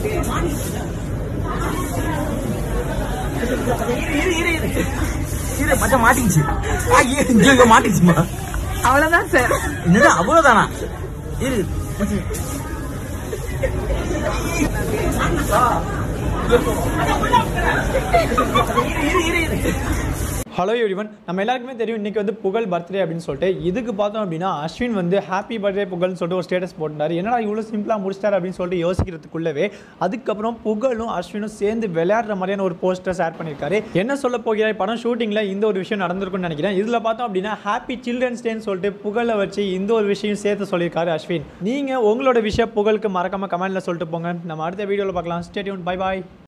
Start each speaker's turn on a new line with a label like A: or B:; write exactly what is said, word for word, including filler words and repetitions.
A: மச்சான் மாட்டிக்கிச்சு. இங்க மாட்டிச்சுமா?
B: அவ்வளவுதான் சார்.
A: என்னடா அவ்வளவுதானா? இரு
C: ஹலோ எவ்ரிவன், நம்ம எல்லாருக்குமே தெரியும் இன்றைக்கி வந்து புகழ் பர்த்டே அப்படின்னு சொல்லிட்டு. இதுக்கு பார்த்தோம் அப்படின்னா அஸ்வின் வந்து ஹாப்பி பர்த்டே புகழ்னு சொல்லிட்டு ஒரு ஸ்டேட்டஸ் போட்டார். என்னடா இவ்வளோ சிம்பிளாக முடிச்சிட்டார் அப்படின்னு சொல்லிட்டு யோசிக்கிறதுக்குள்ளவே அதுக்கப்புறம் புகழும் அஸ்வினும் சேர்ந்து விளையாடுற மாதிரியான ஒரு போஸ்டர் ஷேர் பண்ணியிருக்காரு. என்ன சொல்ல போகிறார், படம் ஷூட்டிங்கில் இந்த ஒரு விஷயம் நடந்திருக்குன்னு நினைக்கிறேன். இதில் பார்த்தோம் அப்படின்னா ஹாப்பி சில்ட்ரன்ஸ் டேன்னு சொல்லிட்டு புகழை வச்சு இந்த ஒரு விஷயம் சேர்த்து சொல்லியிருக்காரு அஸ்வின். நீங்கள் உங்களோட விஷயம் புகழுக்கு மறக்காமல் கமெண்ட்டில் சொல்லிட்டு போங்க. நம்ம அடுத்த வீடியோவில் பார்க்கலாம். Stay tuned. பை பாய்.